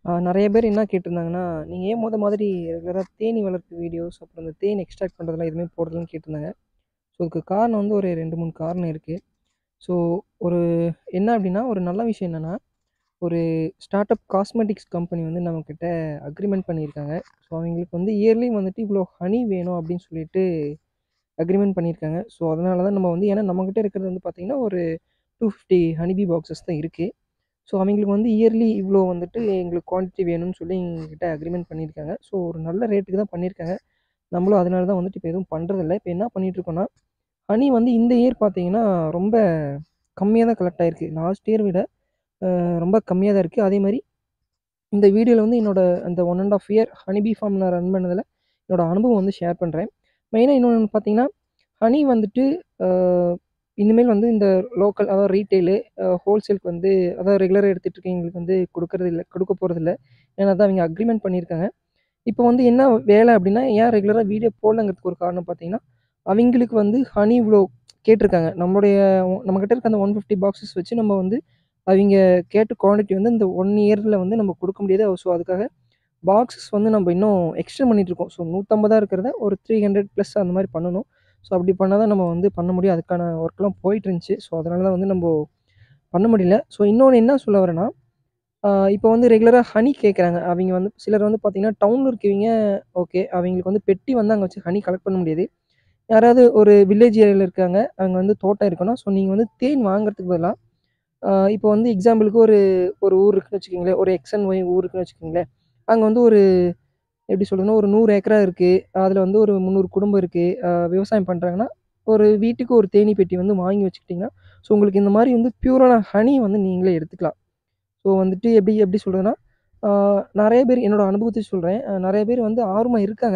நெறைய பேர் என்ன கேட்டிருந்தாங்கன்னா, நீங்க ஏன் மாதிரி ரெகுலரா தேனீ வளர்ப்பு வீடியோஸ், அப்புறம் இந்த தேன் எக்ஸ்ட்ராக்ட் பண்றதெல்லாம் எதுவுமே போடுறதில்லன்னு கேட்டிருந்தாங்க. ஸோ, அதுக்கு காரணம் வந்து ஒரு 2, 3 காரணம் இருக்கு. ஸோ, ஒரு என்ன அப்டின்னா, ஒரு நல்ல விஷயம் என்னன்னா, ஒரு ஸ்டார்ட் அப் காஸ்மெட்டிக்ஸ் கம்பெனி வந்து நம்மகிட்ட அக்ரீமெண்ட் பண்ணியிருக்காங்க. ஸோ, அவங்களுக்கு வந்து இயர்லி வந்துட்டு இவ்வளோ ஹனி வேணும் அப்டின்னு சொல்லிட்டு அக்ரீமெண்ட் பண்ணியிருக்காங்க. ஸோ, அதனால தான் நம்ம வந்து ஏன்னா நம்மகிட்ட இருக்கிறது வந்து பார்த்தீங்கன்னா, ஒரு 250 ஹனி பீ பாக்ஸஸ் தான் இருக்கு. ஸோ, அவங்களுக்கு வந்து இயர்லி இவ்வளோ வந்துட்டு எங்களுக்கு குவான்டிட்டி வேணும்னு சொல்லி எங்ககிட்ட அக்ரீமெண்ட் பண்ணியிருக்காங்க. ஸோ, ஒரு நல்ல ரேட்டுக்கு தான் பண்ணியிருக்காங்க. நம்மளும் அதனால தான் வந்துட்டு இப்போ எதுவும் பண்றதில்ல. இப்போ என்ன பண்ணிட்டுருக்கோம்னா, ஹனி வந்து இந்த இயர் பார்த்தீங்கன்னா, ரொம்ப கம்மியா தான் கலெக்ட் ஆயிருக்கு. லாஸ்ட் இயர் விட ரொம்ப கம்மியா தான் இருக்கு. அதேமாரி இந்த வீடியோல வந்து என்னோட அந்த 1 1/2 இயர் ஹனி பீ ஃபார்ம் நான் ரன் பண்ணதுல, என்னோட அனுபவம் வந்து ஷேர் பண்றேன். மெயினா இன்னொன்னு பார்த்தீங்கன்னா, ஹனி வந்துட்டு அ இனிமேல் வந்து இந்த லோக்கல் அதாவது ரீட்டெயிலு, ஹோல்சேலுக்கு வந்து அதாவது ரெகுலரா எடுத்துட்டு இருக்கவங்களுக்கு வந்து குடுக்கறதில்ல குடுக்க போறதில்ல. ஏன்னா அதான் அவிங்க அக்ரீமெண்ட் பண்ணியிருக்காங்க. இப்போ வந்து என்ன வேலை அப்டின்னா, ஏன் ரெகுலரா வீடியோ போடலங்கிறதுக்கு ஒரு காரணம் பார்த்தீங்கன்னா, அவிங்களுக்கு வந்து ஹனி இவ்ளோ கேட்டிருக்காங்க. நம்மகிட்ட இருக்க அந்த 150 பாக்ஸஸ் வச்சு நம்ம வந்து அவிங்க கேட்ட குவான்டிட்டி வந்து இந்த 1 இயர்ல வந்து நம்ம குடுக்க முடியாது. ஸோ, அதுக்காக பாக்ஸஸ் வந்து நம்ம இன்னும் எக்ஸ்டெண்ட் பண்ணிட்டுருக்கோம். ஸோ, 150 இருக்கிறத ஒரு 300 ப்ளஸ் அந்த மாரி பண்ணணும். ஸோ, அப்படி பண்ணா தான் நம்ம வந்து பண்ண முடியும். அதுக்கான ஒர்க்லாம் போயிட்டுருந்துச்சு. ஸோ, அதனால தான் வந்து நம்போ பண்ண முடியல. ஸோ, இன்னொன்னு என்ன சொல்ல வரேன்னா, இப்போ வந்து ரெகுலரா ஹனி கேட்குறாங்க. அவிங்க வந்து சிலர் வந்து பார்த்தீங்கன்னா, டவுன்ல இருக்கவிங்க ஓகே. அவிங்களுக்கு வந்து பெட்டி வந்து அங்க வச்சு ஹனி கலெக்ட் பண்ண முடியாது. யாராவது ஒரு வில்லேஜ் ஏரியால இருக்காங்க. அங்க வந்து தோட்டம் இருக்குன்னா, ஸோ நீங்க வந்து தேன் வாங்குறதுக்கு பதிலா, இப்போ வந்து எக்ஸாம்பிளுக்கு ஒரு ஒரு ஊர் இருக்குன்னு வச்சுக்கங்களேன். ஒரு எக்ஸ் அண்ட் ஒய் ஊர் இருக்குன்னு வச்சுக்கங்களேன். அங்க வந்து ஒரு எப்படி சொல்றதுன்னா, ஒரு 100 ஏக்கரா இருக்கு. அதுல வந்து ஒரு 300 குடும்பம் இருக்கு. விவசாயம் பண்றாங்கன்னா, ஒரு வீட்டுக்கு ஒரு தேனீ பெட்டி வந்து வாங்கி வச்சுக்கிட்டீங்கன்னா, ஸோ உங்களுக்கு இந்த மாரி வந்து பியூரான ஹனி வந்து நீங்களே எடுத்துக்கலாம். ஸோ வந்துட்டு எப்படி எப்படி சொல்றதுன்னா, ஆ நெறைய பேர் என்னோட அனுபவத்த சொல்றேன். நெறைய பேர் வந்து ஆர்வமா இருக்காங்க.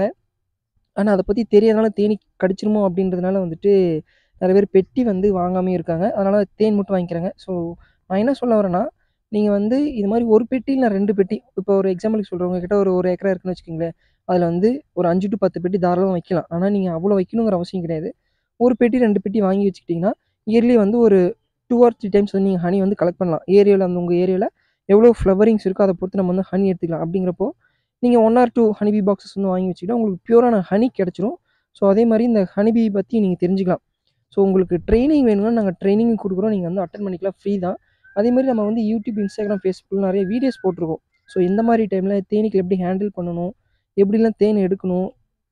ஆனா அத பத்தி தெரியாதனால தேனீ கடிச்சிருமோ அப்படின்றதுனால வந்துட்டு, நெறைய பேர் பெட்டி வந்து வாங்காமயும் இருக்காங்க. அதனால தேன் மட்டும் வாங்கிக்கிறாங்க. ஸோ நான் என்ன சொல்ல வரேன்னா, நீங்க வந்து இது மாரி 1 பெட்டி இல்ல 2 பெட்டி, இப்போ ஒரு எக்ஸாம்பிளுக்கு சொல்றேன். உங்ககிட்ட ஒரு 1 ஏக்கரா இருக்குன்னு வச்சுக்கங்களேன். அதுல வந்து ஒரு 5 டூ 10 பெட்டி தாராளமா வைக்கலாம். ஆனா நீங்க அவ்வளோ வைக்கணுங்கிற அவசியம் கிடையாது. 1 பெட்டி, 2 பெட்டி வாங்கி வச்சுக்கிட்டீங்கன்னா, இயர்லி வந்து ஒரு 2 ஆர் 3 டைம்ஸ் வந்து நீங்க ஹனி வந்து கலெக்ட் பண்ணலாம். ஏரியால அந்த உங்க ஏரியால எவ்வளோ ஃப்ளவரிங்ஸ் இருக்கோ, அத பொறுத்து நம்ம வந்து ஹனி எடுத்துக்கலாம். அப்படிங்கிறப்போ, நீங்க 1 ஆர் 2 ஹனி பீ பாக்ஸஸ் வந்து வாங்கி வச்சுக்கிட்டா, உங்களுக்கு பியூரான ஹனி கிடைச்சிரும். ஸோ அதே மாரி இந்த ஹனி பீ பத்தி நீங்க தெரிஞ்சுக்கலாம். ஸோ உங்களுக்கு ட்ரெய்னிங் வேணும்னா, நாங்க ட்ரெய்னிங்கும் குடுக்குறோம். நீங்க வந்து அட்டெண்ட் பண்ணிக்கலாம். ஃப்ரீ தான். அதேமாரி நம்ம வந்து YouTube, Instagram, Facebookல நெறைய வீடியோஸ் போட்டுருக்கோம். ஸோ இந்த மாரி டைம்ல தேனீக்கள எப்படி ஹேண்டில் பண்ணணும்? எப்படிலாம் தேன் எடுக்கணும்?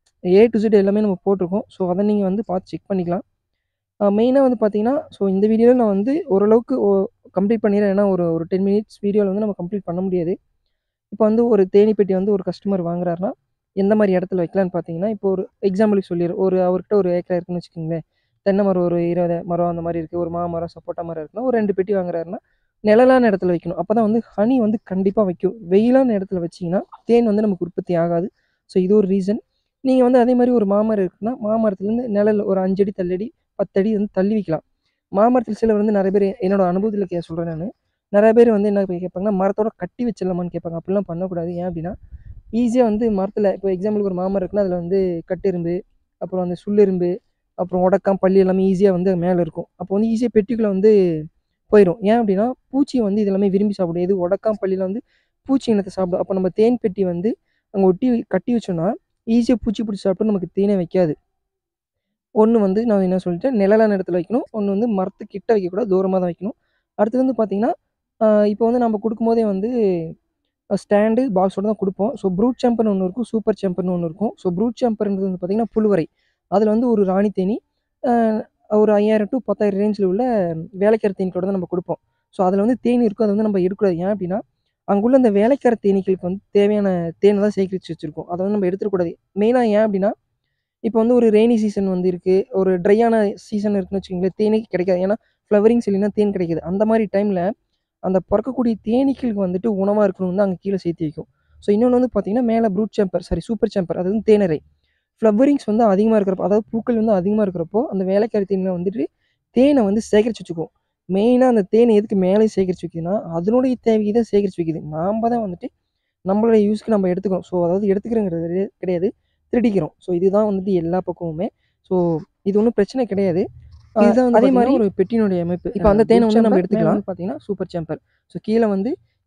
ஏ டூ இசட் எல்லாமே நம்ம போட்டுருக்கோம். ஸோ அத நீங்க வந்து பார்த்து செக் பண்ணிக்கலாம். மெயினா வந்து பார்த்தீங்கன்னா, ஸோ இந்த வீடியோல நான் வந்து ஓரளவுக்கு கம்ப்ளீட் பண்ணிர்றேன். ஏன்னா ஒரு ஒரு 10 மினிட்ஸ் வீடியோல வந்து நம்ம கம்ப்ளீட் பண்ண முடியாது. இப்போ வந்து ஒரு தேனீ பெட்டி வந்து ஒரு கஸ்டமர் வாங்குறாருன்னா, எந்த மாரி இடத்துல வைக்கலான்னு பார்த்தீங்கன்னா, இப்போ ஒரு எக்ஸாம்பிளுக்கு சொல்லிர்றேன். அவர்கிட்ட ஒரு ஏக்கர் இருக்குன்னு வச்சுக்கங்களேன். தென்னை மரம் ஒரு 20 மரம் அந்த மாரி இருக்கு. ஒரு மாமரம், சப்போட்டா மரம் இருக்குன்னா, ஒரு 2 பெட்டி வாங்குறாருன்னா, நிழலான இடத்துல வைக்கணும். அப்பதான் வந்து ஹனி வந்து கண்டிப்பா வைக்கும். வெயிலான இடத்துல வச்சீங்கன்னா, தேன் வந்து நமக்கு உற்பத்தி ஆகாது. ஸோ இது ஒரு ரீசன். நீங்க வந்து அதே மாரி ஒரு மாமரம் இருக்குன்னா, மாமரத்துலேருந்து நிழல் ஒரு 5 அடி தள்ளி 10 அடி வந்து தள்ளி வைக்கலாம். மாமரத்துல சிலர் வந்து நெறைய பேர் என்னோட அனுபவத்துல சொல்றேன் நானு. நெறைய பேர் வந்து என்ன கேட்பாங்கன்னா, மரத்தோட கட்டி வச்சிடலாமான்னு கேட்பாங்க. அப்படிலாம் பண்ணக்கூடாது. ஏன் அப்படின்னா, ஈஸியா வந்து மரத்துல இப்போ எக்ஸாம்பிளுக்கு ஒரு மாமரம் இருக்குன்னா, அதில வந்து கட்டெறும்பு, அப்புறம் அந்த சுள்ளெறும்பு, அப்புறம் ஒடக்கான், பல்லி எல்லாமே ஈஸியா வந்து மேல இருக்கும். அப்போ வந்து ஈஸியா பெட்டிக்குள்ள வந்து போயிரும். ஏன் அப்படின்னா, பூச்சி வந்து இது எல்லாமே விரும்பி சாப்பிடும். எது ஒடக்கான், பல்லிலாம் வந்து பூச்சி இனத்த சாப்பிடும். அப்போ நம்ம தேன் பெட்டி வந்து அங்க ஒட்டி கட்டி வச்சோம்னா, ஈஸியா பூச்சி புடிச்சு சாப்பிட்டு நமக்கு தேனே வைக்காது. ஒண்ணு வந்து நான் என்ன சொல்லிட்டேன், நிழலான இடத்துல வைக்கணும். ஒண்ணு வந்து மரத்துக்கிட்ட வைக்கக்கூடாது. தூரமா தான் வைக்கணும். அடுத்து வந்து பார்த்தீங்கன்னா, இப்போ வந்து நம்ம குடுக்கும்போதே வந்து ஸ்டாண்டு, பாக்ஸோட தான் குடுப்போம். ஸோ ப்ரூட் சேம்பர்ன்னு ஒண்ணு இருக்கும். சூப்பர் சேம்பர்ன்னு ஒண்ணு இருக்கும். ஸோ ப்ரூட் சேம்பர்ன்றது வந்து பார்த்தீங்கன்னா, புழுவரை. அதில வந்து ஒரு ராணி தேனீ, அ ஒரு 5000 டூ 10,000 ரேஞ்சில உள்ள வேலைக்கார தேனீக்களோட தான் நம்ம குடுப்போம். ஸோ அதில வந்து தேன் இருக்கும். அத வந்து நம்ம எடுக்கக்கூடாது. ஏன் அப்டின்னா, அங்குள்ள அந்த வேலைக்கார தேனீக்களுக்கு வந்து தேவையான தேன தான் சேகரிச்சு வச்சிருக்கோம். அத வந்து நம்ம எடுத்துறக்கூடாது. மெயினா ஏன் அப்டின்னா, இப்போ வந்து ஒரு ரெய்னி சீசன் வந்து இருக்கு. ஒரு ட்ரையான சீசன் இருக்குன்னு வச்சுக்கங்களேன், தேனே கிடைக்காது. ஏன்னா, ஃப்ளவரிங்ஸ் இல்லைன்னா தேன் கிடைக்காது. அந்த மாரி டைம்ல அந்த பொறக்கக்கூடிய தேனீக்களுக்கு வந்துட்டு உணவா இருக்கணும்னு தான் அங்க கீழ சேர்த்து வைக்கும். ஸோ இன்னொன்னு வந்து பார்த்தீங்கன்னா, மேல brood chamber sorry super chamber அது வந்து தேனறை. ஃப்ளவரிங்ஸ் வந்து அதிகமா இருக்கிறப்போ, அதாவது பூக்கள் வந்து அதிகமா இருக்கிறப்போ, அந்த வேலைக்காரி தேனீல வந்துட்டு தேன வந்து சேகரிச்சு வச்சுக்கும். மெயினா அந்த தேன எதுக்கு மேலே சேகரிச்சு வைக்குதுன்னா, அதனுடைய தேவைக்கு தான் சேகரிச்சு வைக்குது. நாம தான் வந்துட்டு நம்மளுடைய யூஸ்க்கு நம்ம எடுத்துக்கிறோம். ஸோ அதாவது எடுத்துக்கிறோங்கிறது கிடையாது. திருடிக்கிறோம். ஸோ இதுதான் வந்துட்டு எல்லா பக்கமுமே. ஸோ இது ஒண்ணும் பிரச்சனை கிடையாது. இதுதான் வந்து அதே மாரி ஒரு பெட்டியினுடைய அமைப்பு. இப்ப அந்த தேன வந்து நம்ம எடுத்துக்கலாம். மேல வந்து பார்த்தீங்கன்னா, சூப்பர் சேம்பர். ஸோ கீழ வந்து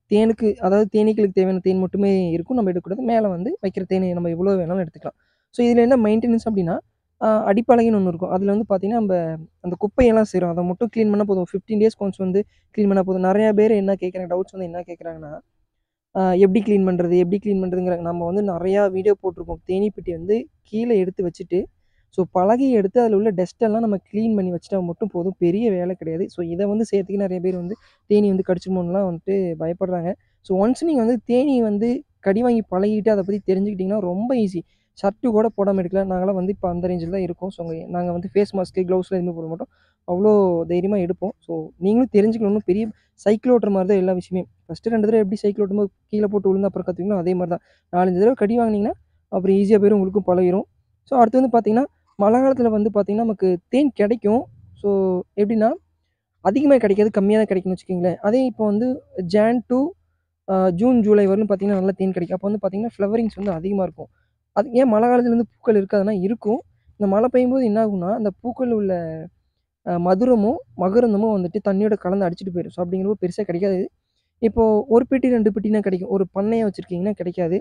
தேனுக்கு அதாவது தேனீக்களுக்கு தேவையான தேன் மட்டுமே இருக்கும். நம்ம எடுக்கக்கூடாது. மேலே வந்து வைக்கிற தேனீ நம்ம எவ்வளோ வேணாலும் எடுத்துக்கலாம். ஸோ இதில என்ன மெயின்டெனன்ஸ் அப்டின்னா, அடிப்பலகைன்னு ஒண்ணு இருக்கும். அதில வந்து பார்த்தீங்கன்னா, அந்த குப்பையெல்லாம் சேரும். அத மட்டும் கிளீன் பண்ணா போதும். 15 டேஸ்க்கு ஒன்ஸ் வந்து கிளீன் பண்ணா போதும். நெறைய பேர் என்ன கேட்குறாங்க டவுட்ஸ் வந்து என்ன கேட்குறாங்கன்னா, எப்படி கிளீன் பண்றது? எப்படி கிளீன் பண்றதுங்கிறாங்க. நம்ம வந்து நெறையா வீடியோ போட்டிருக்கோம். தேனீ பெட்டி வந்து கீழ எடுத்து வச்சுட்டு, ஸோ பலகைய எடுத்து அதில உள்ள டஸ்ட் எல்லாம் நம்ம கிளீன் பண்ணி வச்சுட்டா மட்டும் போதும். பெரிய வேலை கிடையாது. ஸோ இத வந்து செய்றதுக்கு நெறைய பேர் வந்து தேனீ வந்து கடிச்சிருமோன்னுலாம் வந்துட்டு பயப்படுறாங்க. ஸோ ஒன்ஸ் நீங்க வந்து தேனீ வந்து கடி வாங்கி பழகிட்டு அத பத்தி தெரிஞ்சுக்கிட்டீங்கன்னா, ரொம்ப ஈஸி. ஷர்ட்டு கூட போடாம எடுக்கலாம். நாங்கலாம் வந்து இப்ப அந்த ரேஞ்சில தான் இருக்கோம். ஸோ நாங்க வந்து ஃபேஸ் மாஸ்க்கு, க்ளவுஸ்லாம் எதுவுமே போட மாட்டோம். அவ்ளோ தைரியமா எடுப்போம். ஸோ நீங்களும் தெரிஞ்சுக்கணும். ஒண்ணும் பெரிய சைக்கிள் ஓட்டுற மாரி தான் எல்லா விஷயமே. ஃபர்ஸ்ட்டு 2 தடவ எப்படி சைக்கிள் ஓட்டும்போது கீழ போட்டு விழுந்து அப்புறம் கத்துவீங்களோ, அதே மாரி தான். 4, 5 தடவ கடி வாங்குனீங்கன்னா, அப்புறம் ஈஸியா போயிரும். உங்களுக்கும் பழகிரும். ஸோ அடுத்து வந்து பார்த்தீங்கன்னா, மழை காலத்தில வந்து பார்த்தீங்கன்னா, நமக்கு தேன் கிடைக்கும். ஸோ எப்படின்னா, அதிகமா கிடைக்காது. கம்மியா தான் கிடைக்கும்னு வச்சுக்கங்களேன். அதே இப்போ வந்து ஜான் டூ ஜூன், ஜூலை வரலும் பார்த்தீங்கன்னா, நல்லா தேன் கிடைக்கும். அப்போ வந்து பார்த்தீங்கன்னா, ஃப்ளவரிங்ஸ் வந்து அதிகமா இருக்கும். அது ஏன் மழை காலத்தில வந்து பூக்கள் இருக்காதுன்னா, இருக்கும். இந்த மழை பெய்யும்போது என்ன ஆகும்னா, அந்த பூக்கள்ல உள்ள மதுரமும், மகரந்தமும் வந்துட்டு தண்ணியோட கலந்து அடிச்சுட்டு போயிரும். ஸோ அப்படிங்கிறப்போ பெருசா கிடைக்காது. இப்போ 1 பெட்டி, 2 பெட்டினா கிடைக்கும். ஒரு பண்ணைய வச்சிருக்கீங்கன்னா கிடைக்காது.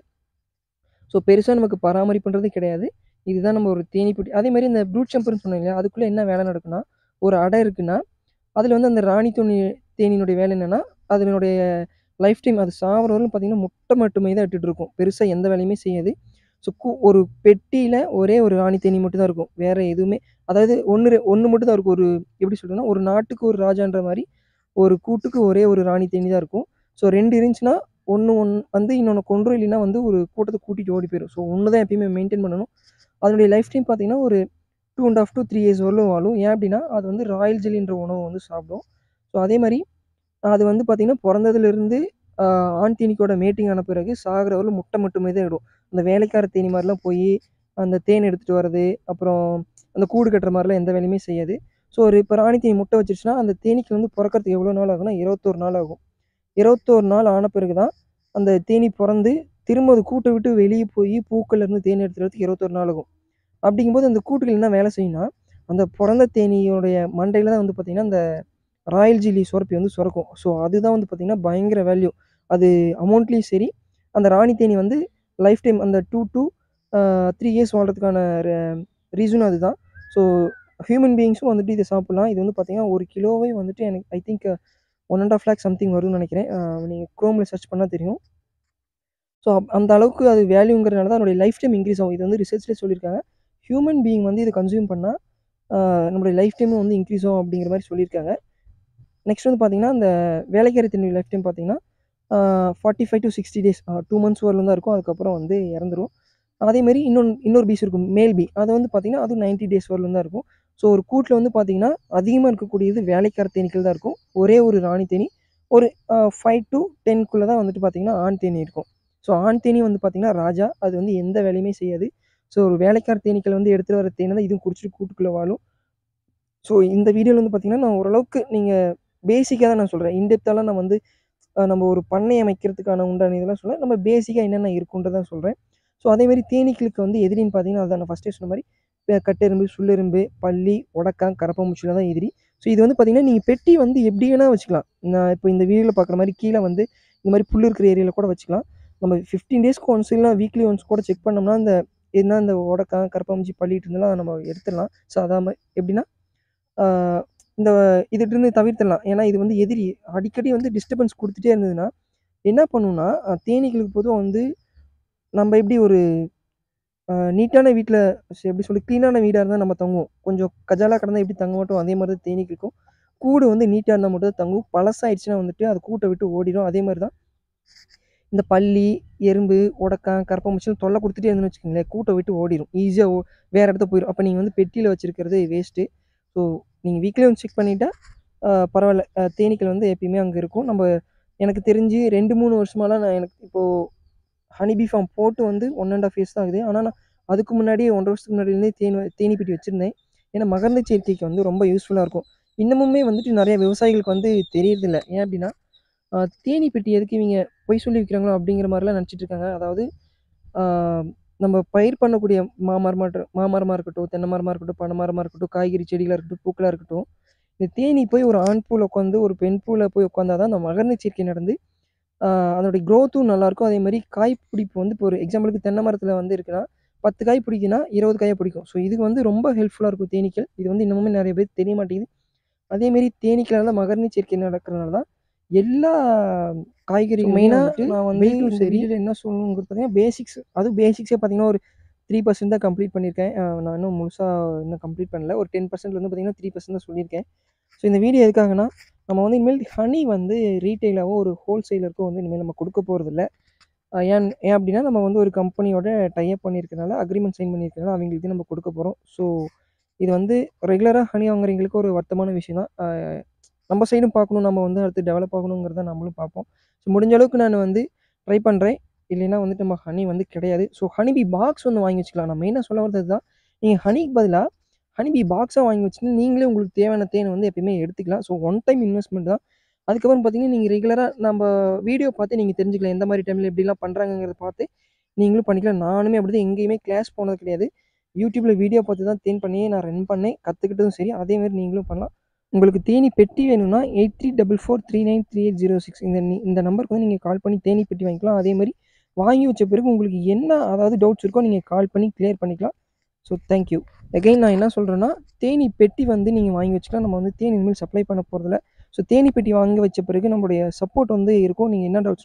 ஸோ பெருசா நமக்கு பராமரிப்புன்றது கிடையாது. இதுதான் நம்ம ஒரு தேனீ பெட்டி அதேமாரி இந்த ப்ரூட் ஜம்பர்ன்னு சொன்னேன் இல்லையா? அதுக்குள்ள என்ன வேலை நடக்கும்னா, ஒரு அடை இருக்குன்னா, அதில வந்து அந்த ராணி தேனீனுடைய வேலை என்னன்னா, அதனுடைய லைஃப் டைம் அது சாவர வரையிலும் பார்த்தீங்கன்னா, முட்டை மட்டுமே தான் இட்டுட்டு இருக்கும். பெருசா எந்த வேலையுமே செய்யாது. ஸோ ஒரு பெட்டியில ஒரே ஒரு ராணி தேனீ மட்டும் தான் இருக்கும். வேற எதுவுமே அதாவது 1 மட்டும் தான் இருக்கும். எப்படி சொல்றதுன்னா, ஒரு நாட்டுக்கு ஒரு ராஜான்ற மாரி, ஒரு கூட்டுக்கு ஒரே ஒரு ராணி தேனீ தான் இருக்கும். ஸோ 2 இருந்துச்சுன்னா, ஒண்ணு வந்து இன்னொன்னு கொன்றும். இல்லைன்னா வந்து ஒரு கூட்டத்த கூட்டிட்டு ஓடி போயிரும். ஸோ 1 தான் எப்பயுமே மெயின்டெயின் பண்ணணும். அதனுடைய லைஃப் டைம் பார்த்தீங்கன்னா, ஒரு 2 1/2 டூ 3 இயர்ஸ் வரலும் வாழும். ஏன் அப்டின்னா, அது வந்து ராயல் ஜெல்லின்ற உணவ வந்து சாப்பிடும். ஸோ அதே மாரி அது வந்து பார்த்தீங்கன்னா, பொறந்ததுலருந்து அ ஆண் தேனீக்கோட மேட்டிங் ஆன பிறகு சாகுற வரலும் முட்டை மட்டுமே தான் இடும். அந்த வேலைக்கார தேனீ மாரிலாம் போயி, அந்த தேன் எடுத்துட்டு வரது, அப்புறம் அந்த கூடு கட்டுற மாரிலாம் எந்த வேலையுமே செய்யாது. ஸோ ஒரு இப்ப ராணி தேனீ முட்டை வச்சுருச்சுன்னா, அந்த தேனீக்கு வந்து பொறக்கறதுக்கு எவ்வளோ நாள் ஆகும்னா, 21 நாள் ஆகும். 21 நாள் ஆன பிறகு தான், அந்த தேனீ பொறந்து, திரும்ப அது கூட்ட விட்டு வெளிய போயி பூக்கள்லேருந்து தேன் எடுத்துட்டு வரதுக்கு 21 நாள் ஆகும். அப்படிங்கும்போது அந்த கூட்டுகள் என்ன வேலை செய்யும்னா, அந்த பொறந்த தேனீயோடைய மண்டையில தான் வந்து பார்த்தீங்கன்னா, அந்த ராயல் ஜெல்லி சுரப்பி வந்து சுரக்கும். ஸோ அதுதான் வந்து பார்த்தீங்கன்னா, பயங்கர வேல்யூ. அது அமௌண்ட்லயும் சரி, அந்த ராணி தேனீ வந்து லைஃப் டைம் அந்த 2 டூ 3 இயர்ஸ் வாழ்றதுக்கான ரீசனும் அதுதான். ஸோ ஹியூமன் பீயிங்ஸும் வந்துட்டு இத சாப்பிடலாம். இது வந்து பார்த்தீங்கன்னா, 1 கிலோவே வந்துட்டு எனக்கு ஐ திங்க் 1 1/2 லேக் சம்திங் வரும்னு நெனைக்கிறேன். நீங்க குரோம்ல சர்ச் பண்ணா தெரியும். ஸோ அந்த அளவுக்கு அது வேல்யூங்கிறனால தான் அதனுடைய லைஃப் டைம் இன்க்ரீஸ் ஆகும். இது வந்து ரிசர்ச்லயே சொல்லியிருக்காங்க. ஹியூமன் பீயிங் வந்து இத கன்சியூம் பண்ணா, நம்முடைய லைஃப் டைமும் வந்து இன்க்ரீஸ் ஆகும் அப்படிங்கிற மாரி சொல்லியிருக்காங்க. நெக்ஸ்ட் வந்து பார்த்தீங்கன்னா, அந்த வேலைக்காரி தேனீ லைஃப் டைம் பார்த்தீங்கன்னா, 45 டூ 60 டேஸ் 2 மந்த்ஸ் வரலும் தான் இருக்கும். அதுக்கப்புறம் வந்து இறந்துரும். அதேமாரி இன்னொரு பீஸ் இருக்கும். மேல் பீ. அது வந்து பார்த்தீங்கன்னா, அதுவும் 90 டேஸ் வரலும் தான் இருக்கும். ஸோ ஒரு கூட்ல வந்து பார்த்தீங்கன்னா, அதிகமா இருக்கக்கூடியது வேலைக்கார தேனீக்கள் தான் இருக்கும். ஒரே ஒரு ராணி தேனீ. ஒரு 5 டூ 10க்குள்ள தான் வந்துட்டு பார்த்தீங்கன்னா, ஆண் தேனீ இருக்கும். ஸோ ஆண் தேனீ வந்து பார்த்தீங்கன்னா, ராஜா. அது வந்து எந்த வேலையுமே செய்யாது. ஸோ ஒரு வேலைக்கார தேனீக்கள் வந்து எடுத்துட்டு வர தேன தான் இதுவும் குடிச்சிட்டு கூட்டுக்குள்ள வாழும். ஸோ இந்த வீடியோல வந்து பார்த்தீங்கன்னா, நான் ஓரளவுக்கு நீங்க பேசிக்கா தான் நான் சொல்றேன். இன் டெப்த்தாலாம் நான் வந்து நம்ம ஒரு பண்ணை அமைக்கிறதுக்கான உண்டான இதெல்லாம் சொல்லல. நம்ம பேசிக்கா என்னென்ன இருக்குன்றத தான் சொல்றேன். ஸோ அதேமாரி தேனீக்களுக்கு வந்து எதிரின்னு பார்த்தீங்கன்னா, அதான் நான் ஃபர்ஸ்ட்டே சொன்ன மாரி கட்டெறும்பு, சுள்ளெறும்பு, பல்லி, ஒடக்கான், கரப்பான்பூச்சிலாம் தான் எதிரி. ஸோ இது வந்து பார்த்தீங்கன்னா, நீங்க பெட்டி வந்து எப்படி வேணா வச்சுக்கலாம். நான் இப்போ இந்த வீடியோல பார்க்குற மாரி கீழ வந்து இந்த மாரி புல் இருக்கிற ஏரியால கூட வச்சுக்கலாம். நம்ம 15 டேஸ்க்கு ஒன்ஸ் இல்லனா வீக்லி ஒன்ஸ் கூட செக் பண்ணோம்னா, இந்த ஒடக்கான், கரப்பான்பூச்சி பல்லிட்டு இருந்தெல்லாம் நம்ம எடுத்துடலாம். ஸோ எப்படின்னா, ஆ இந்த இதுட்டருந்து தவிர்த்துடலாம். ஏன்னா இது வந்து எதிரி. அடிக்கடி வந்து டிஸ்டர்பன்ஸ் குடுத்துட்டே இருந்ததுன்னா, என்ன பண்ணும்னா, தேனீக்களுக்கு பொதுவா வந்து நம்ம எப்படி ஒரு நீட்டான வீட்ல எப்படி சொல்லி கிளீனான வீடா இருந்தா நம்ம தங்குவோம். கொஞ்சம் கஜாலா கிடந்தா எப்படி தங்க மாட்டோம், அதே மாரி தான் தேனீக்களுக்கும். கூடு வந்து நீட்டா இருந்தா மட்டும் தான் தங்கும். பழசாயிடுச்சுனா வந்துட்டு அது கூட்ட விட்டு ஓடிரும். அதே மாரி தான் இந்த பல்லி, எறும்பு, ஒடக்கான், கரப்பான்பூச்சிலாம் தொல்ல குடுத்துட்டே இருந்தோம்னு வச்சுக்கோங்களேன், கூட்ட விட்டு ஓடிரும். ஈஸியா வேற இடத்துக்கு போயிரும். அப்ப நீங்க வந்து பெட்டியில வச்சிருக்கிறது வேஸ்ட்டு. ஸோ நீங்க வீக்லி ஒன்ஸ் செக் பண்ணிட்டா பரவால்ல. தேனீக்கள் வந்து எப்பயுமே அங்க இருக்கும். எனக்கு தெரிஞ்சு 2, 3 வருஷமாலாம் எனக்கு இப்போ ஹனி பீ ஃபார்ம் போட்டு வந்து 1 1/2 இயர்ஸ் தான் ஆகுது. ஆனா நான் அதுக்கு முன்னாடியே 1 1/2 வருஷத்துக்கு முன்னாடியிருந்தே தேனீ பெட்டி வச்சிருந்தேன். ஏன்னா மகரந்த சேர்க்கைக்கு வந்து ரொம்ப யூஸ்ஃபுல்லா இருக்கும். இன்னமுமே வந்துட்டு நெறைய விவசாயிகளுக்கு வந்து தெரியறதில்ல. ஏன் அப்டின்னா, தேனீ பெட்டி எதுக்கு இவங்க பொய் சொல்லி விக்கிறாங்களோ அப்படிங்கிற மாரிலாம் நெனச்சுட்டு இருக்காங்க. அதாவது ஆ நம்ம பயிர் பண்ணக்கூடிய மாமரமா இருக்கட்டும், தென்னை மரமா இருக்கட்டும், பனை மரமா இருக்கட்டும், காய்கறி செடிகளா இருக்கட்டும், பூக்களா இருக்கட்டும், இந்த தேனீ போய் ஒரு ஆண் பூல உட்காந்து, ஒரு பெண் பூல போய் உட்காந்தா தான் அந்த மகரந்த சேர்க்கை நடந்து அதோடைய க்ரோத்தும் நல்லாயிருக்கும். அதே மாதிரி காய் பிடிப்பு வந்து இப்போ ஒரு எக்ஸாம்பிளுக்கு தென்னை மரத்தில் வந்து இருக்குன்னா 10 காய் பிடிக்குன்னா 20 காயாக பிடிக்கும். ஸோ இதுக்கு வந்து ரொம்ப ஹெல்ப்ஃபுல்லாக இருக்கும் தேனீக்கள். இது வந்து இன்னமுமே நிறைய பேருக்கு தெரிய மாட்டேங்குது. அதேமாரி தேனீக்களால மகரந்த சேர்க்கை நடக்கிறனால தான் எல்லா காய்கறிகளுமே மெயினாக வந்துட்டு நான் வந்து இந்த வீடியோவில் என்ன சொல்லணுங்கிறது பார்த்தீங்கன்னா பேசிக்ஸ், அதுவும் பேசிக்ஸே பார்த்தீங்கன்னா ஒரு 3% தான் கம்ப்ளீட் பண்ணியிருக்கேன். நான் இன்னும் முழுசாக இன்னும் கம்ப்ளீட் பண்ணல. ஒரு 10% வந்து பார்த்தீங்கன்னா 3% தான் சொல்லியிருக்கேன். ஸோ இந்த வீடியோ எதுக்காகனா நம்ம வந்து இனிமேல் ஹனி வந்து ரீட்டெயிலாகவோ ஒரு ஹோல்சேலருக்கோ வந்து இனிமேல் நம்ம கொடுக்க போகிறதில்ல. ஏன் ஏன் அப்படின்னா நம்ம வந்து ஒரு கம்பெனியோட டைப் பண்ணியிருக்கனால அக்ரிமெண்ட் சைன் பண்ணியிருக்கனால அவங்களுக்கு நம்ம கொடுக்க போகிறோம். ஸோ இது வந்து ரெகுலராக ஹனி வாங்குறவங்களுக்கு ஒரு வருத்தமான விஷயம் தான். நம்ம சைடும் பார்க்கணும், நம்ம வந்து அடுத்து டெவலப் ஆகணுங்கிறத நம்மளும் பார்ப்போம். ஸோ முடிஞ்ச அளவுக்கு நான் வந்து ட்ரை பண்ணுறேன். இல்லைன்னா வந்துட்டு நம்ம ஹனி வந்து கிடையாது. ஸோ ஹனிபி பாக்ஸ் ஒன்று வாங்கி வச்சுக்கலாம். நான் மெயினாக சொல்ல வர்றது தான், நீங்கள் ஹனிக்கு பதிலாக ஹனிபி பாக்ஸாக வாங்கி வச்சுட்டு நீங்களே உங்களுக்கு தேவையான தேனை வந்து எப்பயுமே எடுத்துக்கலாம். ஸோ ஒன் டைம் இன்வெஸ்ட்மெண்ட் தான். அதுக்கப்புறம் பார்த்தீங்கன்னா நீங்கள் ரெகுலராக நம்ம வீடியோ பார்த்து நீங்கள் தெரிஞ்சுக்கலாம். எந்த மாதிரி டைமில் எப்படிலாம் பண்ணுறாங்கங்கிறத பார்த்து நீங்களும் பண்ணிக்கலாம். நானுமே அப்படி தான் எங்கேயுமே கிளாஸ் போனது கிடையாது. யூடியூப்பில் வீடியோ பார்த்து தான் தேன் பண்ணியே நான் ரன் பண்ணேன். கற்றுக்கிட்டதும் சரி. அதேமாதிரி நீங்களும் பண்ணலாம். உங்களுக்கு தேனி பெட்டி வேணும்னா 8344393806 இந்த நம்பருக்கு வந்து நீங்கள் கால் பண்ணி தேனி பெட்டி வாங்கிக்கலாம். அதேமாதிரி வாங்கி வச்ச பிறகு உங்களுக்கு என்ன அதாவது டவுட்ஸ் இருக்கோ நீங்கள் கால் பண்ணி கிளியர் பண்ணிக்கலாம். So thank you. அகைன் நான் என்ன சொல்கிறேன்னா, தேனி பெட்டி வந்து நீங்கள் வாங்கி வச்சுக்கலாம். நம்ம வந்து தேனி இனிமேல் சப்ளை பண்ண போகிறதில்ல. ஸோ தேனி பெட்டி வாங்கி வச்ச பிறகு நம்மளுடைய சப்போர்ட் வந்து இருக்கும். நீங்கள் என்ன டவுட்ஸ்